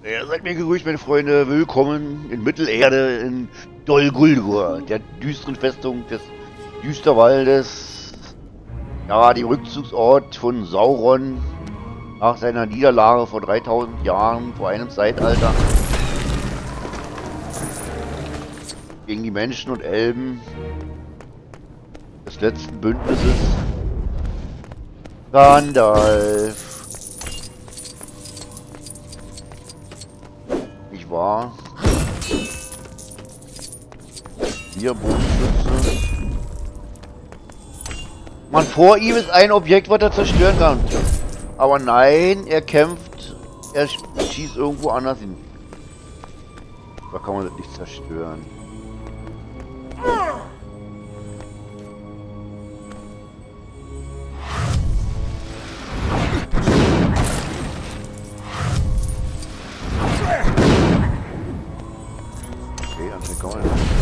Ja, seid mir gegrüßt, meine Freunde. Willkommen in Mittelerde in Dol Guldur, der düsteren Festung des Düsterwaldes. Ja, dem Rückzugsort von Sauron nach seiner Niederlage vor 3000 Jahren, vor einem Zeitalter. Gegen die Menschen und Elben des letzten Bündnisses. Gandalf. Nicht wahr? Hier, Bogenschütze. Man, vor ihm ist ein Objekt, was er zerstören kann. Aber nein, er kämpft, er schießt irgendwo anders hin. Da kann man das nicht zerstören. Okay, dann kann man das.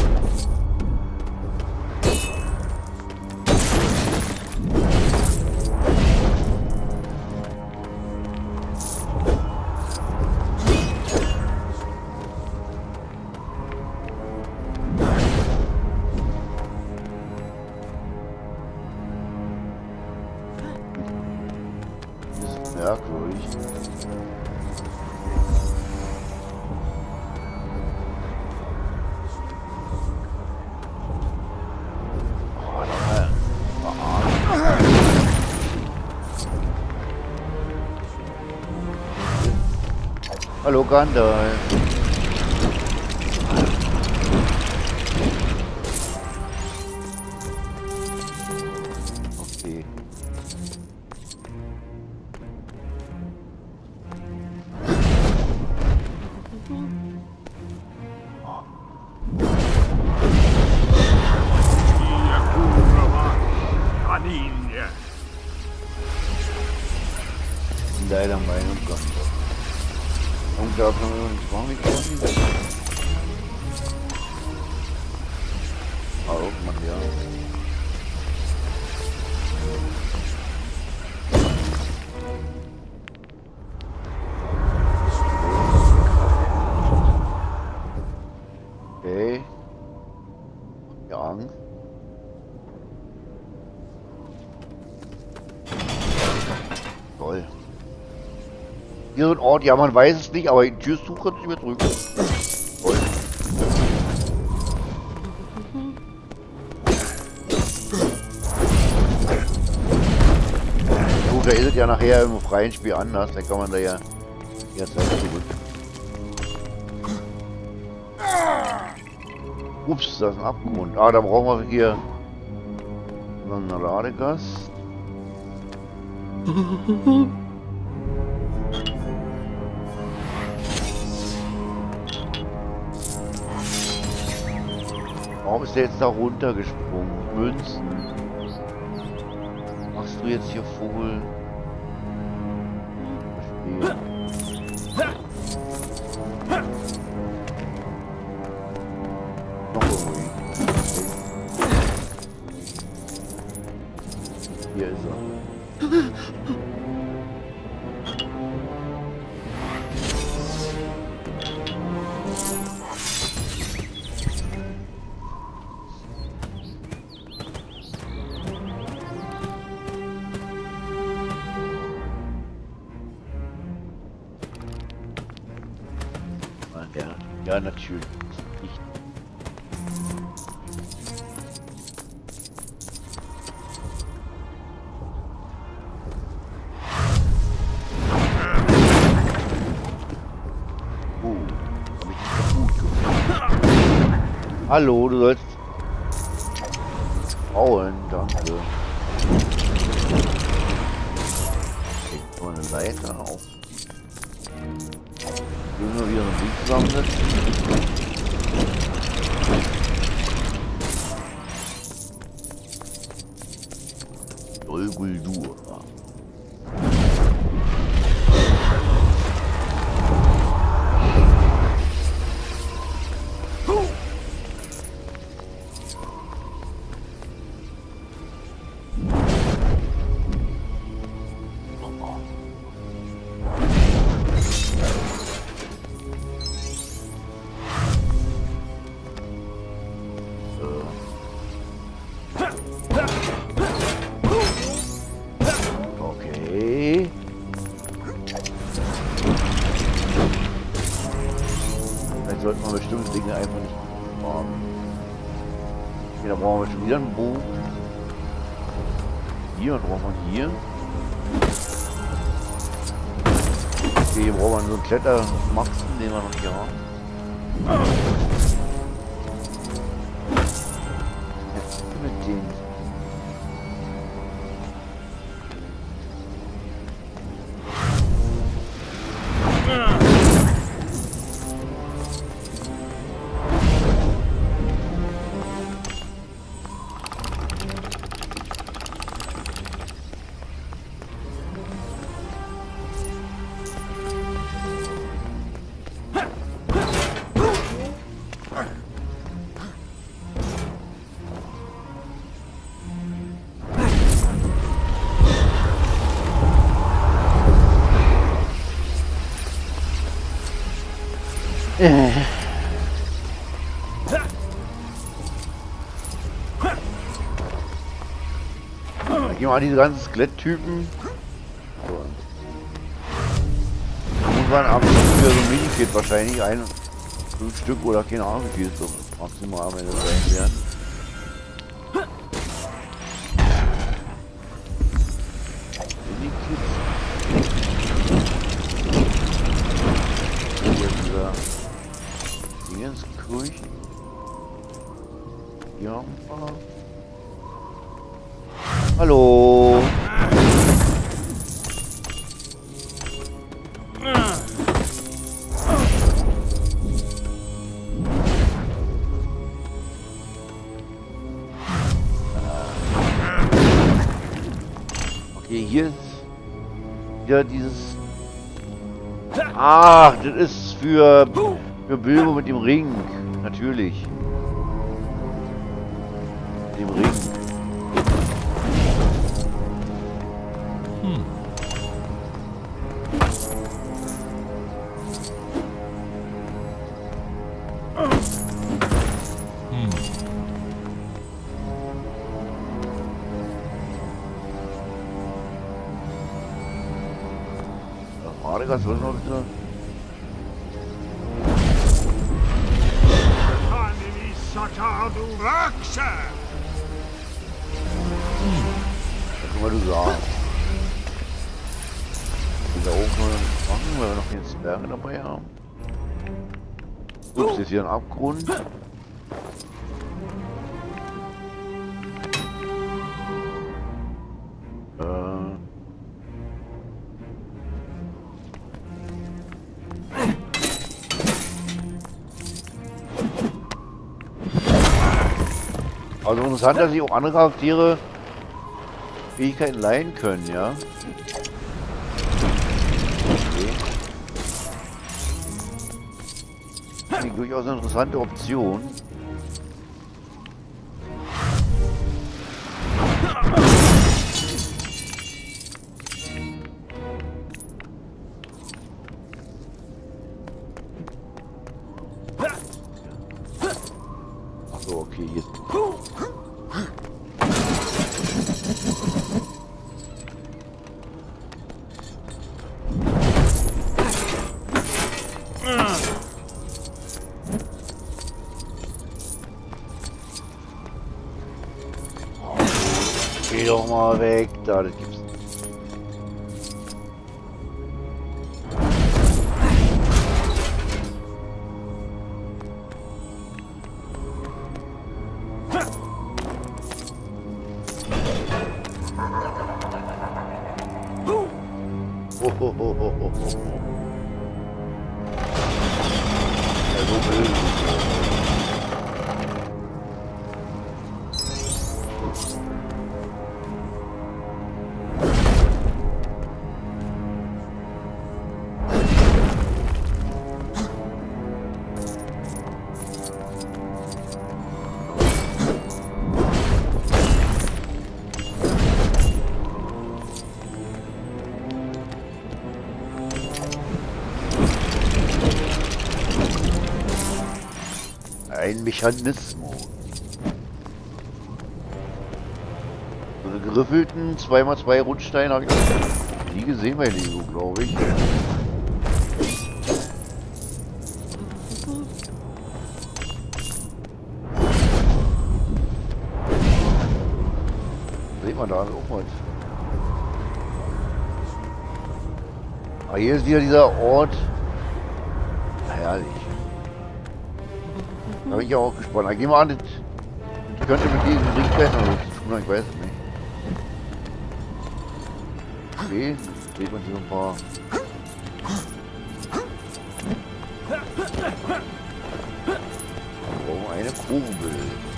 Merkwürdig. Oh, da hallo Gandalf. Okay. Leider Meinung Gandalf. Und da kann man uns gar nicht machen. Oh Mann, ja. Okay. Ja. Toll. Hier so ein Ort, ja, man weiß es nicht, aber die Tür zu kann ich nicht mehr drücken. Toll. Gut, da ist es ja nachher im freien Spiel anders, dann kann man da ja jetzt zurück. Ups, da ist ein Abgrund. Ah, da brauchen wir hier einen Ladegast. Warum ist der jetzt da runtergesprungen? Münzen. Machst du jetzt hier Vogel? Verstehe. Noch irgendwo. Hier ist er. Ja, natürlich. Nicht. Hab ich nicht gut gemacht. Hallo, du sollst bauen, danke. Ich mal eine Leiter auf. Nur wieder ein Bild zusammensetzen. Dol Guldur. damit sollten wir bestimmte Dinge einfach nicht machen. Okay, da brauchen wir schon wieder einen Bogen. Hier, was brauchen wir hier? Okay, hier brauchen wir so einen Klettermaxen, den wir noch hier haben. Jetzt mit den. Gehen wir mal diese ganzen Skeletttypen. So. Irgendwann haben wir wieder so ein Mini-Kit wahrscheinlich, 5 Stück oder keine Ahnung wie viel es so maximal am Ende sein werden. Mini-Kits. Hier ist dieser Dingenskirchen. Ja. Hallo. Okay, hier ist wieder dieses. Ah, das ist für Bilbo mit dem Ring. Natürlich. Mit dem Ring. Was soll noch bitte? Was können du sagen? Da oben machen, weil wir noch den Zwerge dabei haben. Ups, ist hier ein Abgrund. Also interessant, dass sich auch andere Charaktere Fähigkeiten leihen können, ja. Okay. Das ist durchaus eine interessante Option. Achso, okay, hier ist. Geh doch mal weg, da, das gibt's nicht. Ja, so böse. Ein Mechanismus. So eine geriffelten 2x2 Rundsteine habe ich noch nie gesehen bei Lego, glaube ich. mal, da ist auch was. Ah, hier ist wieder dieser Ort. Herrlich. Da bin ich ja auch gespannt. Da gehen wir an, das könnte mit diesem Ringfest noch was zu tun, ich weiß es nicht. Okay, sieht man hier ein paar. Oh, eine Kurbel.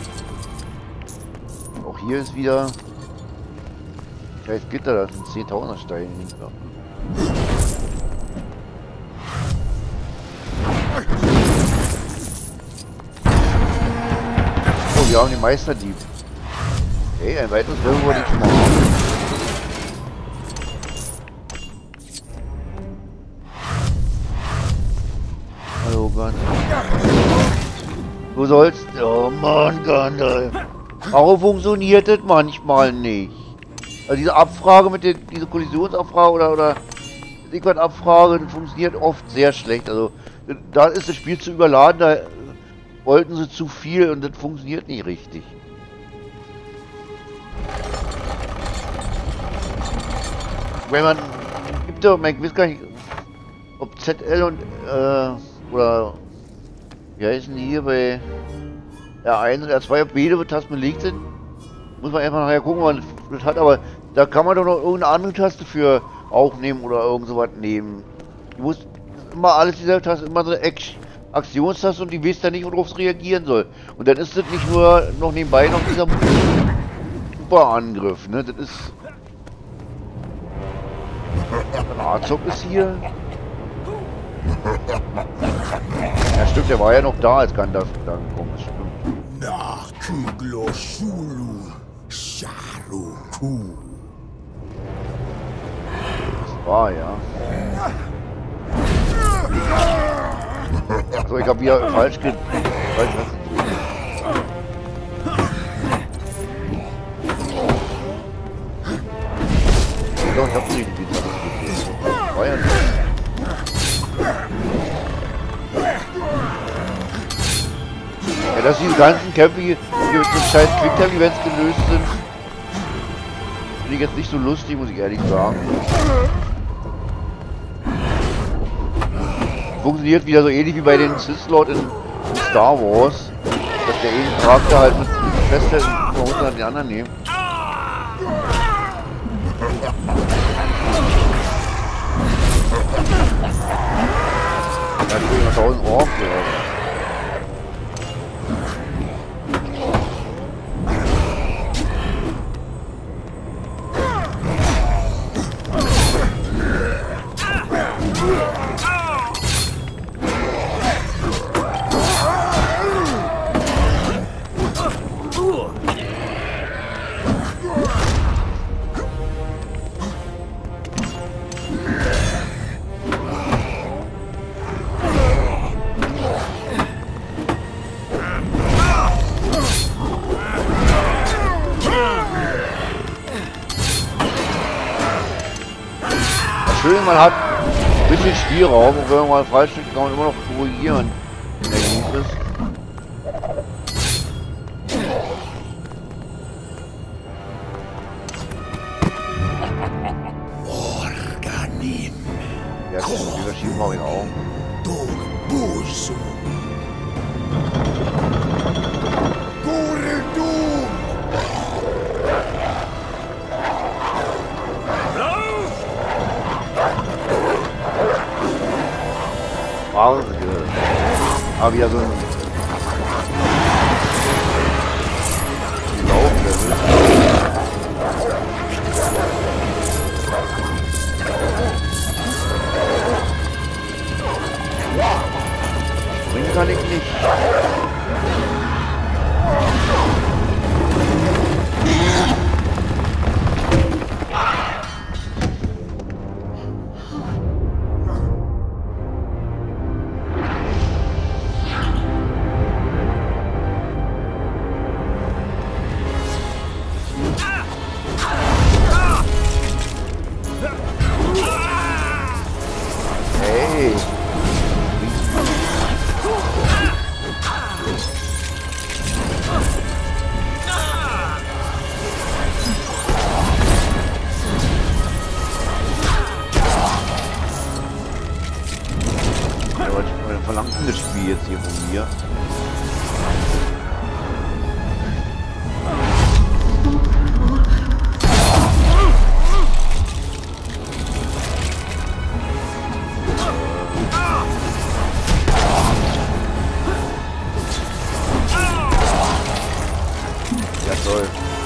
Auch hier ist wieder. Scheiß Gitter, das sind 10.000er Steine hinter. Oh, wir haben den Meisterdieb. Okay, ein weiteres Level wollte ich schon mal haben. Hallo Gandalf. Du sollst... Oh Mann, Gandalf. Warum funktioniert das manchmal nicht? Also diese Abfrage mit der... Diese Kollisionsabfrage oder Abfrage, das funktioniert oft sehr schlecht. Also da ist das Spiel zu überladen, da wollten sie zu viel und das funktioniert nicht richtig. Wenn man... Gibt doch... Ich weiß gar nicht... Ob ZL und... oder... Wie heißen die hier bei... R1 und R2 ob beide Tasten belegt sind? Muss man einfach nachher gucken, was das hat, aber da kann man doch noch irgendeine andere Taste für aufnehmen oder irgend sowas nehmen. Die muss immer alles dieser Taste, immer so eine Aktionstaste und die weiß dann nicht, worauf es reagieren soll. Und dann ist das nicht nur noch nebenbei noch dieser Superangriff, ne? Das ist... Razok ist hier. Ja stimmt, der war ja noch da, als Gandalf da gekommen ist, stimmt. Nach Kuglo Shulu Sharuku. Das war ja. So, ich habe hier falsch gedrückt. Doch, ich hab nicht die war ja nicht. Ja, dass diese ganzen Kämpfe hier mit so scheiß Quicktime-Events gelöst sind, finde ich jetzt nicht so lustig, muss ich ehrlich sagen. Funktioniert wieder so ähnlich wie bei den Sith Lord in Star Wars, dass der einen Charakter halt mit festhält und von unten an die anderen nehmen. Da kriegen wir 1000 Orks oder. Schön, man hat ein bisschen Spielraum und wenn man mal falsch steht, kann man immer noch korrigieren, wenn er gut ist. Organim. Ja, dieser Schieben mache ich auch. Busu. Guredum. Aber wieder so ein Lauflevel. Springen kann ich nicht. verlangt denn das Spiel jetzt hier von mir? Ja, toll.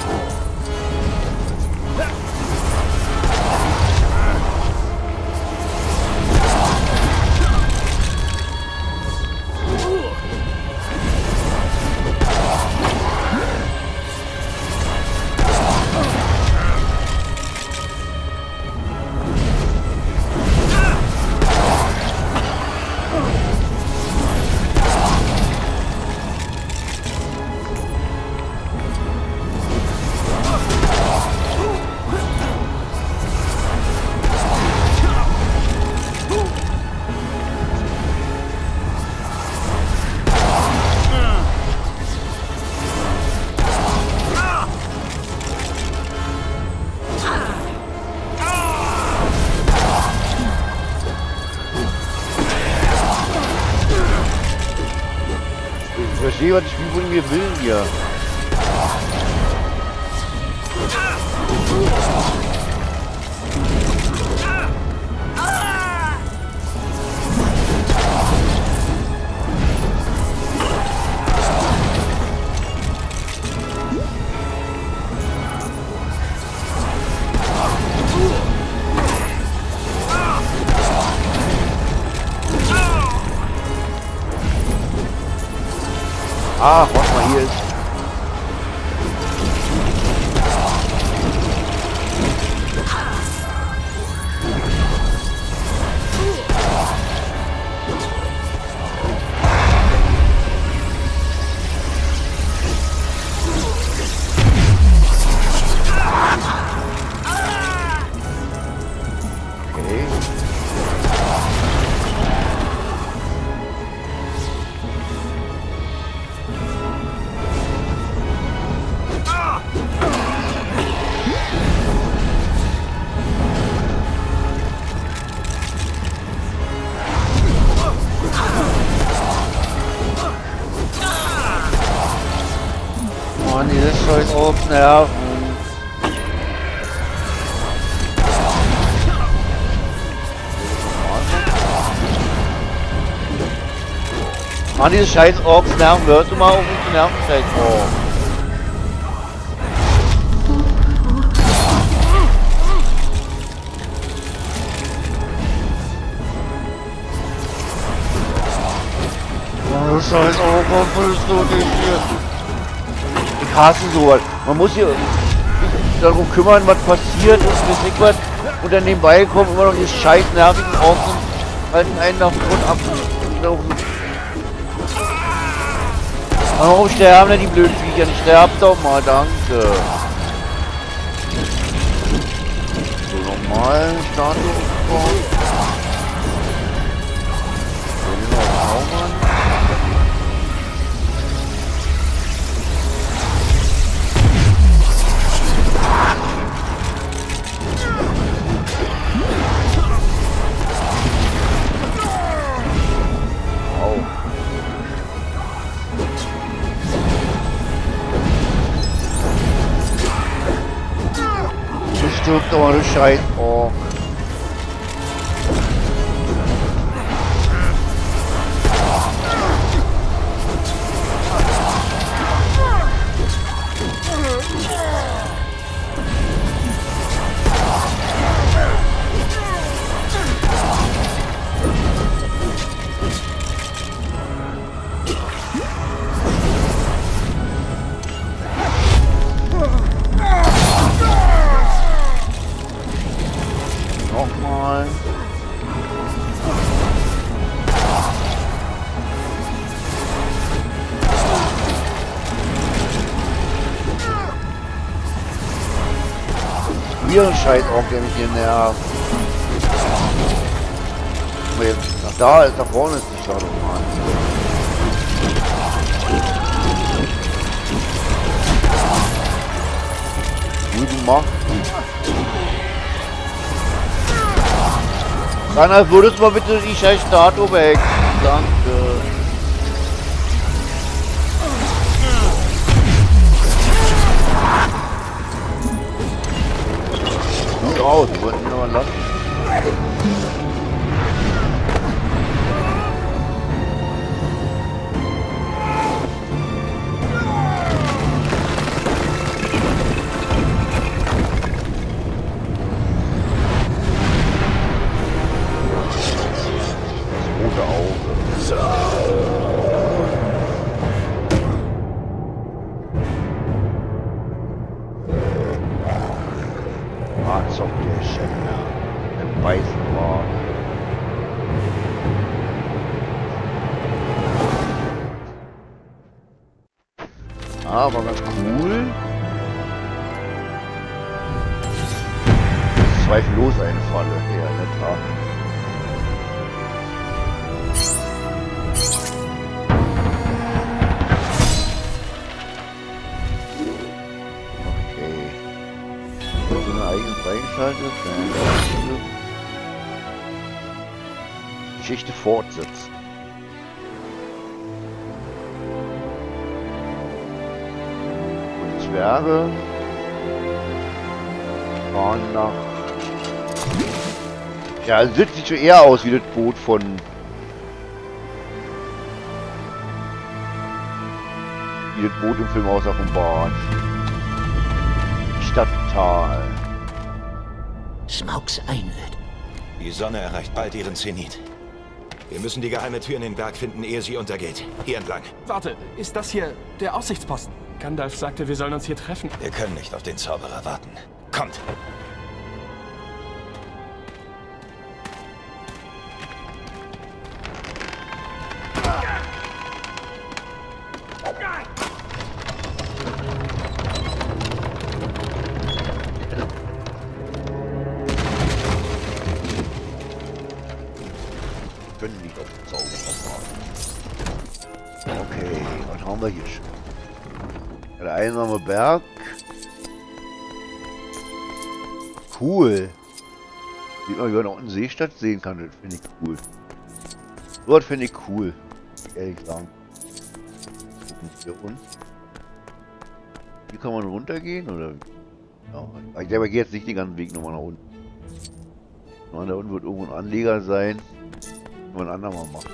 Ich verstehe, was das Spiel von mir will hier. Ach, was mal hier ist. Okay. Mann, dieses scheiß Nerven. Mann, diese scheiß Orks nerven. Hörst du mal auf mich zu nerven, scheiß Orks. Oh, scheiß Orks, was willst du denn hier? Ich hasse sowas. Man muss hier sich darum kümmern, was passiert und was. Und dann nebenbei kommen immer noch die scheiß nervigen Orks und halten einen nach dem Grund ab. Warum sterben denn die blöden Viecher? Sterbt doch mal, danke. So, normal, Status. So, genau, Zaubern. Stirbt doch mal, du Scheiß. Oh. Nochmal. Wieder ein Scheiß-Ork, der mich hier nervt. Ach, da ist, da vorne ist die Shadow Man. Gute Macht. Dann würdest du mal bitte die scheiß Statue weg. Danke. Gut aus, wir wollten ihn noch mal lassen. Ah, war ganz cool. Zweifellos eine Falle, ja, in der Tat. Okay. So eine eigene freigeschaltet. Geschichte fortsetzen. Zwerge fahren nach... Ja, es sieht schon eher aus wie das Boot von... Wie das Boot im Film aus Offenbart. Stadttal. Smaugs Einöd. Die Sonne erreicht bald ihren Zenit. Wir müssen die geheime Tür in den Berg finden, ehe sie untergeht. Hier entlang. Warte, ist das hier der Aussichtsposten? Gandalf sagte, wir sollen uns hier treffen. Wir können nicht auf den Zauberer warten. Kommt! Wir können nicht auf den Zauberer warten. Okay, was haben wir hier schon? Der einsame Berg. Cool. Wie man hier noch eine Seestadt sehen kann, das finde ich cool. Dort finde ich cool. Ehrlich sagen. Gucken hier unten. Hier kann man runtergehen, oder? Ja, ich gehe jetzt nicht den ganzen Weg nochmal nach unten. Da unten wird irgendwo ein Anleger sein. Kann man ein andermal machen.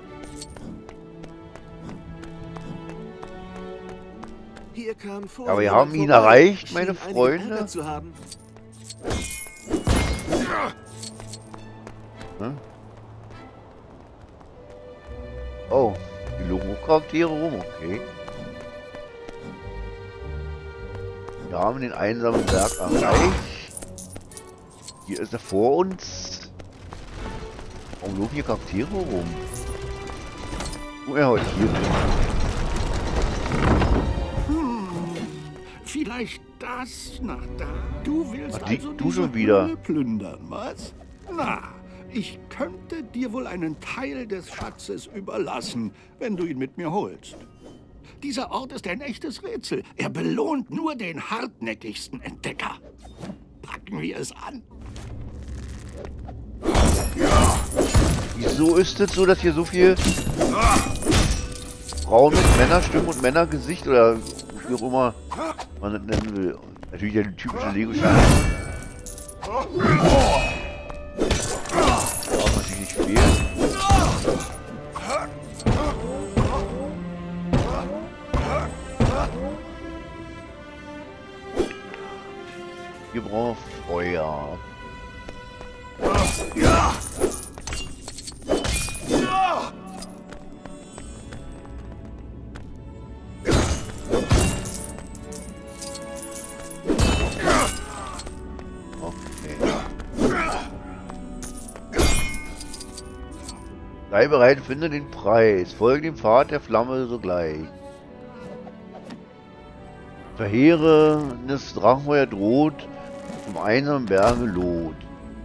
Hier kam vor, Aber wir haben ihn erreicht, meine Freunde. Hm? Oh, die Logo-Charaktere rum, okay. Wir haben den einsamen Berg erreicht. Hier ist er vor uns. Warum laufen hier Charaktere rum? Oh, er heute hier. Vielleicht das nach da. Du willst Ach, also du diese schon wieder Höhle plündern, was? Na, ich könnte dir wohl einen Teil des Schatzes überlassen, wenn du ihn mit mir holst. Dieser Ort ist ein echtes Rätsel. Er belohnt nur den hartnäckigsten Entdecker. Packen wir es an. Wieso ist es so, dass hier so viel Frauen mit Männerstimmen und Männergesicht oder wie auch immer man das nennen will? Natürlich ja die typische Lego-Steine. Darf natürlich nicht fehlen. Wir brauchen Feuer. Sei bereit, finde den Preis. Folge dem Pfad der Flamme sogleich. Verheerendes Drachenfeuer droht, im einsamen Berge Lot.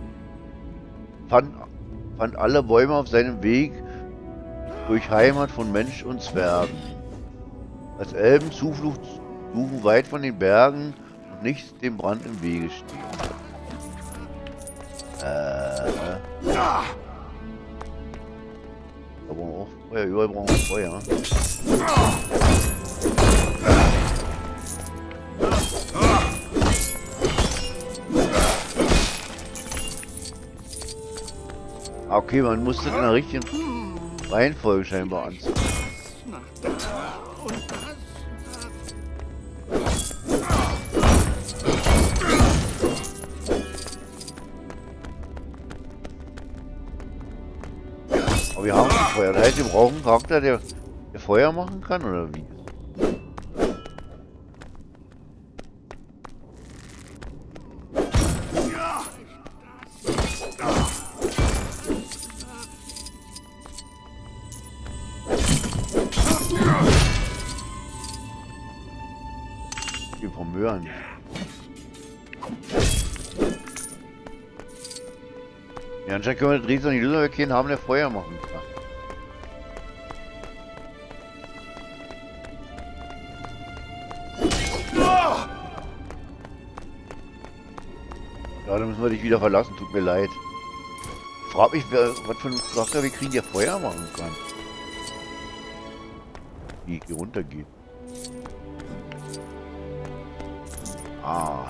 Fand alle Bäume auf seinem Weg durch Heimat von Mensch und Zwergen. Als Elben Zuflucht suchen weit von den Bergen und nichts dem Brand im Wege stehen. Aber auch Feuer, überall brauchen wir Feuer. Okay, man muss das in der richtigen Reihenfolge scheinbar anziehen. Aber wir haben schon Feuer. Das heißt, wir brauchen einen Charakter, der Feuer machen kann, oder wie? Die vom Möhren. Ja, anscheinend können wir das Rätsel nicht lösen, weil wir keinen haben, der Feuer machen kann. Ja, dann müssen wir dich wieder verlassen, tut mir leid. Ich frag mich, was für ein Charakter wir kriegen, der Feuer machen kann. Wie hier runtergeht. Ah.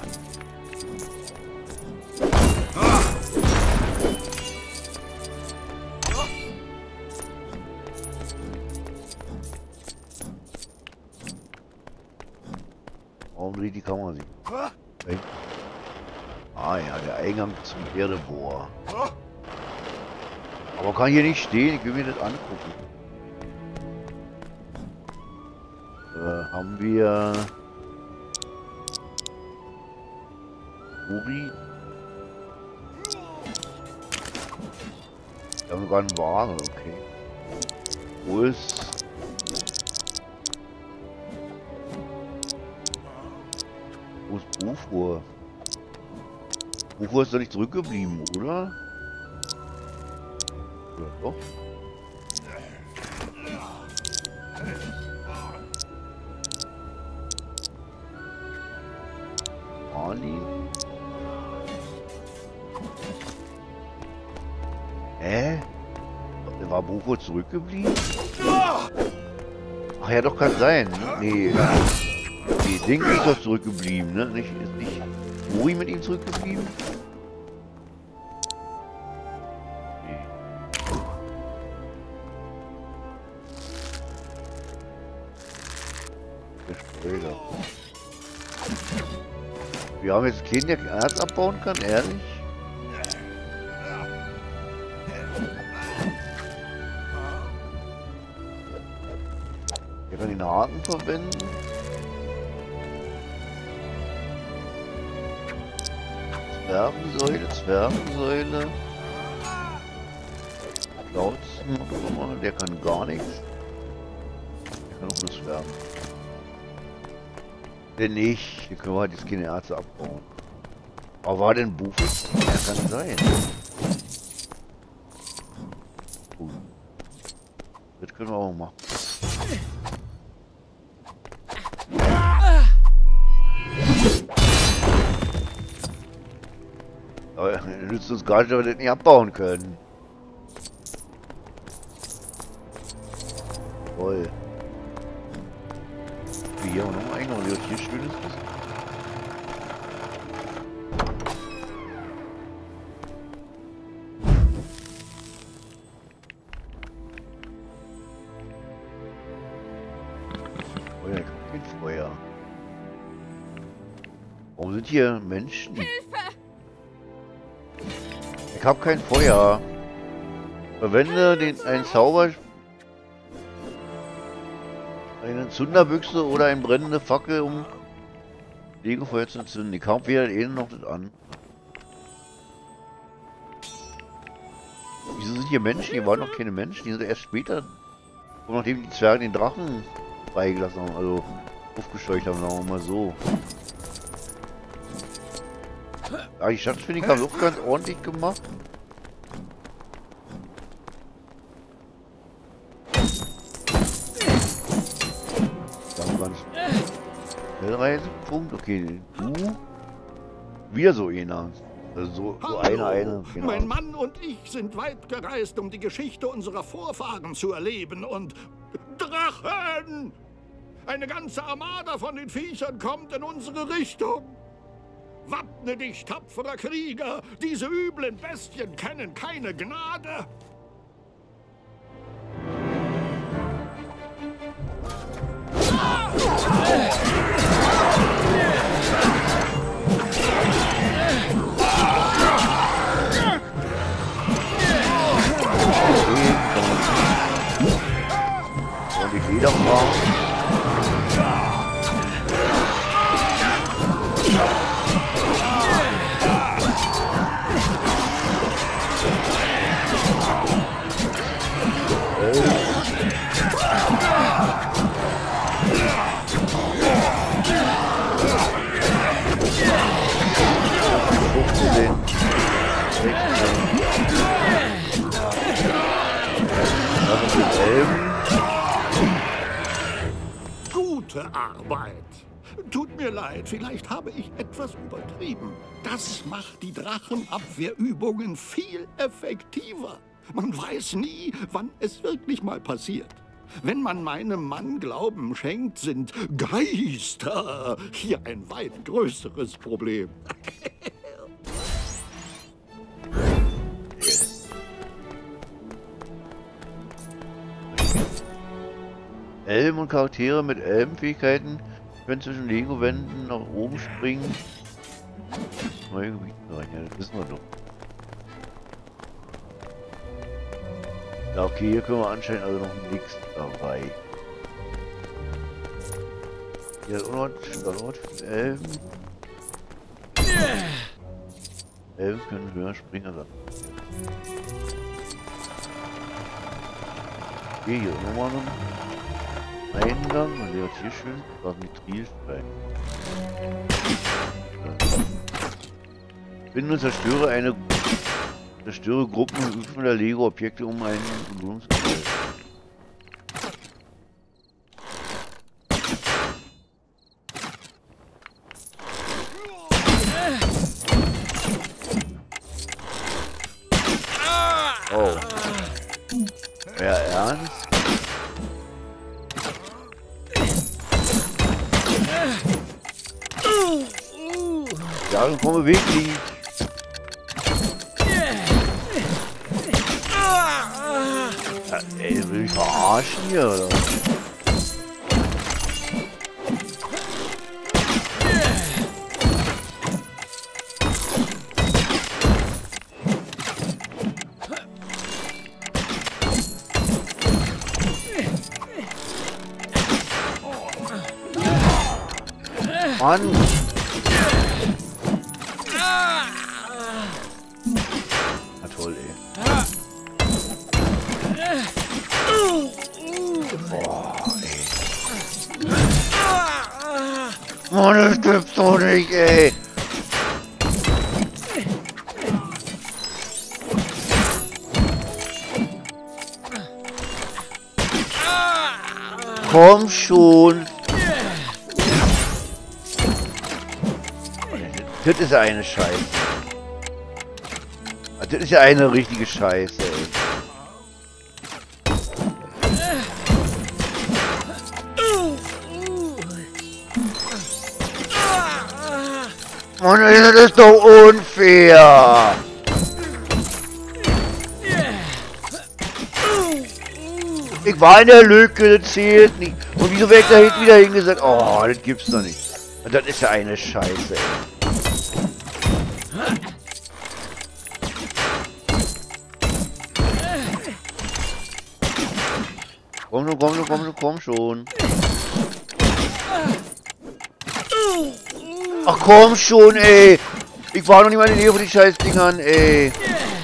Warum dreht die Kamera sich? Okay. Ah ja, der Eingang zum Erdebohr. Aber kann hier nicht stehen, ich will mir das angucken. Haben wir... Uri? Wir haben sogar einen Wagen, okay. Wo ist... Wo ist Bufur? Bufur ist doch nicht zurückgeblieben, oder? Ja, doch. Ali. War Bufur zurückgeblieben? Ach ja, doch, kann sein. Nee. Nee, Ding ist doch zurückgeblieben, ne? Ist nicht Uri mit ihm zurückgeblieben? Nee. Der Spoiler. Wir haben jetzt keinen, der Erz abbauen kann, ehrlich? Der kann den Haken verwenden. Zwergensäule. Klautzen, der kann gar nichts. Der kann auch nur Zwergen. Wenn nicht, hier können wir halt jetzt keine Erze abbauen. Aber war denn Bufus? Ja, kann sein. Gut. Das können wir auch machen. Aber nützt uns gar nicht, dass wir das nicht abbauen können. Toll. Wie hier auch noch einen, was hier schön ist. Feuer, ich hab kein Feuer. Warum sind hier Menschen? Hilfe! Ich hab kein Feuer. Verwende einen Zauber, eine Zunderbüchse oder eine brennende Fackel, um Legefeuer zu entzünden. Ich hab weder den noch das an. Wieso sind hier Menschen? Hier waren noch keine Menschen. Die sind erst später, nachdem die Zwerge den Drachen freigelassen haben, also aufgescheucht haben, sagen wir mal so. Ja, die Schatzfindig haben auch ganz ordentlich gemacht. Dann ganz Schnellreisepunkt. Okay, du. Wieder so einer. Also so Hallo. eine. Genau. Mein Mann und ich sind weit gereist, um die Geschichte unserer Vorfahren zu erleben und... Drachen! Eine ganze Armada von den Viechern kommt in unsere Richtung. Wappne dich, tapferer Krieger! Diese üblen Bestien kennen keine Gnade! Und die Lederfrau. Gute Arbeit. Tut mir leid, vielleicht habe ich etwas übertrieben. Das macht die Drachenabwehrübungen viel effektiver. Man weiß nie, wann es wirklich mal passiert. Wenn man meinem Mann Glauben schenkt, sind Geister hier ein weit größeres Problem. Elben und Charaktere mit Elbenfähigkeiten können zwischen Lego-Wänden nach oben springen. Neue Gebiete rein, ja, das wissen wir doch. Ja, okay, hier können wir anscheinend also noch nichts dabei. Hier ist auch noch ein Standort für Elben. Elben können höher springen als andere. Okay, hier ist nochmal ein Eingang, man sieht hier schön, da ist Mitrilstein. Finde und zerstöre Gruppen und Öfen der Lego-Objekte um einen Belohnungsgeld. Oh. Ja, ernst? Ja, dann komm wirklich. Ja, ey, will ich verarschen hier, oder? Mann! Na toll, ey. Boah, ey. Mann, das gibt's doch nicht, ey. Komm schon. Das ist ja eine Scheiße. Das ist ja eine richtige Scheiße, ey. Mann, das ist doch unfair. Ich war in der Lücke, das zählt nicht. Und wieso wird da hinten wieder hingesagt? Oh, das gibt's doch nicht. Das ist ja eine Scheiße, ey. Komm schon. Ach komm schon, ey. Ich war noch nicht mal in der Nähe von den Scheißdingern, ey.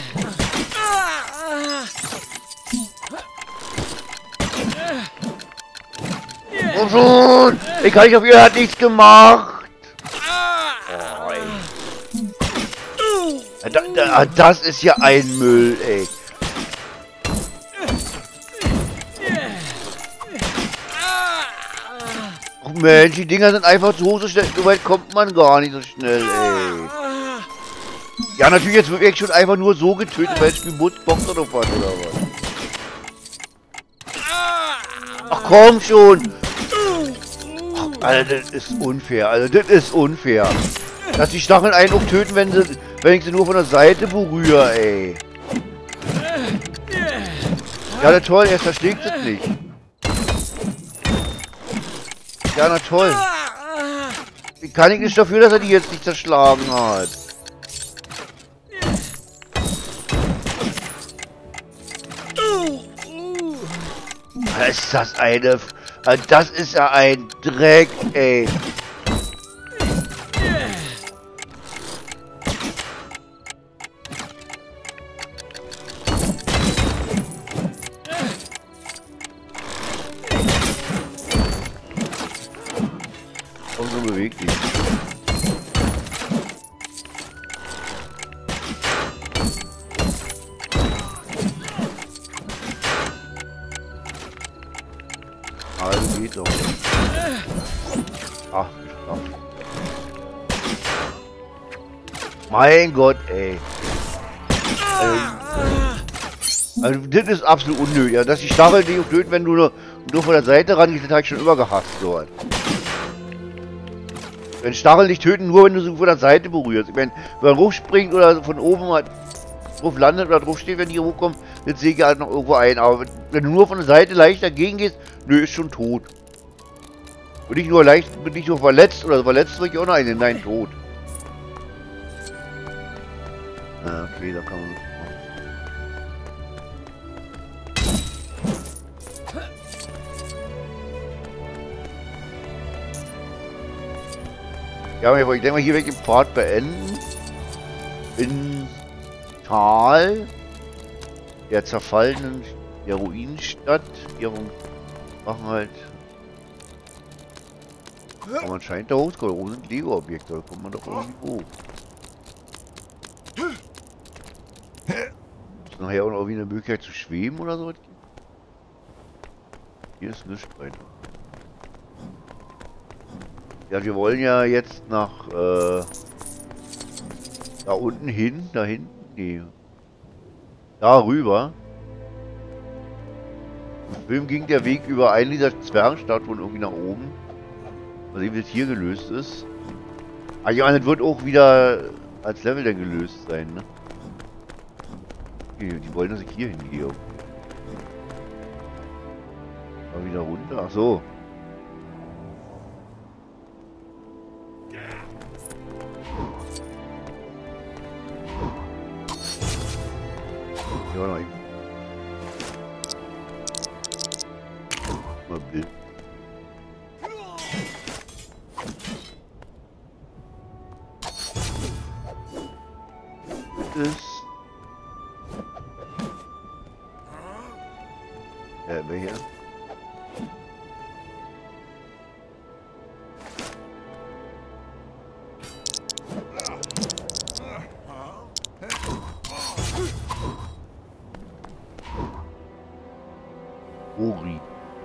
Komm schon. Ich kann nicht auf ihr, hat nichts gemacht. Oh, ey. Das ist ja ein Müll, ey. Mensch, die Dinger sind einfach so schnell. So weit kommt man gar nicht so schnell, ey. Ja, natürlich, jetzt wird wirklich schon einfach nur so getötet, weil das Spiel Bock drauf hat, oder was? Ach komm schon! Ach, Alter, das ist unfair, also das ist unfair. Dass die Stacheln einen auch töten, wenn ich sie nur von der Seite berühre, ey. Ja, na toll, er zerschlägt es nicht. Ja, na toll. Wie kann ich nicht dafür, dass er die jetzt nicht zerschlagen hat? Ist das eine... Das ist ja ein Dreck, ey. Und so beweglich. Also geht doch. Ach, geschafft. Mein Gott, ey. Also das ist absolut unnötig. Ja, dass die Stacheln dich auch töten, wenn du nur von der Seite rangehst, das habe ich schon immer gehasst dort. Wenn Stacheln dich töten, nur wenn du sie von der Seite berührst. Ich meine, wenn man hochspringt oder von oben mal drauf landet oder drauf steht, wenn die hochkommen, jetzt sehe ich halt noch irgendwo ein. Aber wenn du nur von der Seite leicht dagegen gehst, nö, ist schon tot. Und nicht nur leicht, bin nicht nur verletzt oder verletzt wird ich auch noch einen. Nein, tot. Ja, okay, da kann man das machen. Ja, aber ich denke mal, hier werde ich den Part beenden. In Tal der zerfallenen der Ruinenstadt. Hier machen halt. Aber man scheint da hochzukommen. Oben sind Lego-Objekte, da kommt man doch irgendwie hoch. Ist nachher auch noch irgendwie eine Möglichkeit zu schweben oder so? Hier ist nichts weiter. Ja, wir wollen ja jetzt nach da unten hin, da hinten, nee, da rüber. Im Film ging der Weg über einen dieser Zwergenstatuen irgendwie nach oben. Mal sehen, wie das hier gelöst ist. Ah ja, das wird auch wieder als Level dann gelöst sein, ne? Okay, die wollen, dass ich hier hingehe. Mal wieder runter, ach so. Ja, nein. Mal Bild. Ist. Welcher? Ori.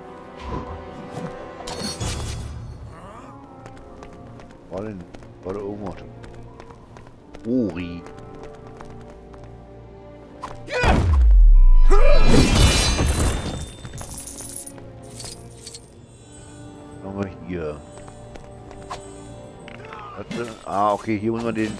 War da irgendwas? Ori. Nochmal hier. Warte. Ah, okay, hier muss man den.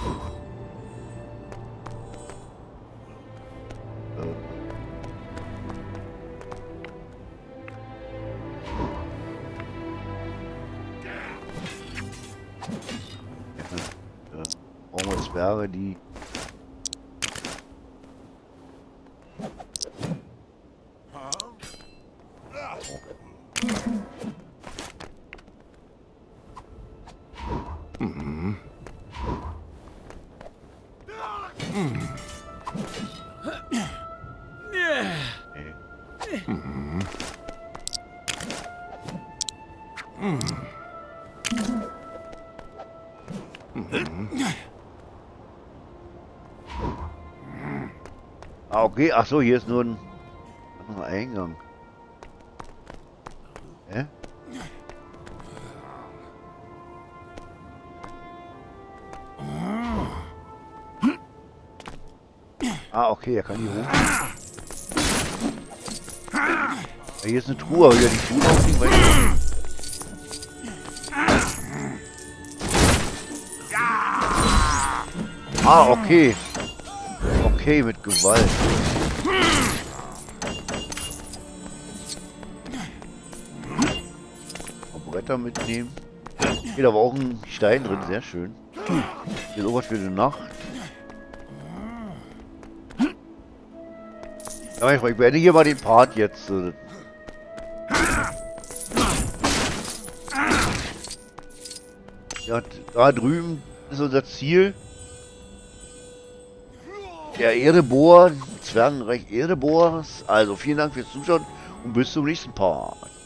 Brauchen wir Zwerge, die. Ah, okay. Ach so, hier ist nur ein anderer Eingang. Hä? Ah, okay, er kann hier hoch. Ja, hier ist eine Truhe, aber wieder die Truhe aufliegen, weil ah, okay. Okay, mit Gewalt. Bretter mitnehmen. Hier, da war auch ein Stein drin, sehr schön. Hier ist irgendwas für die Nacht. Ja, ich beende hier mal den Part jetzt. Ja, da drüben ist unser Ziel. Der Erdebohr, Zwergenreich Erdebohrs. Also vielen Dank fürs Zuschauen und bis zum nächsten Part.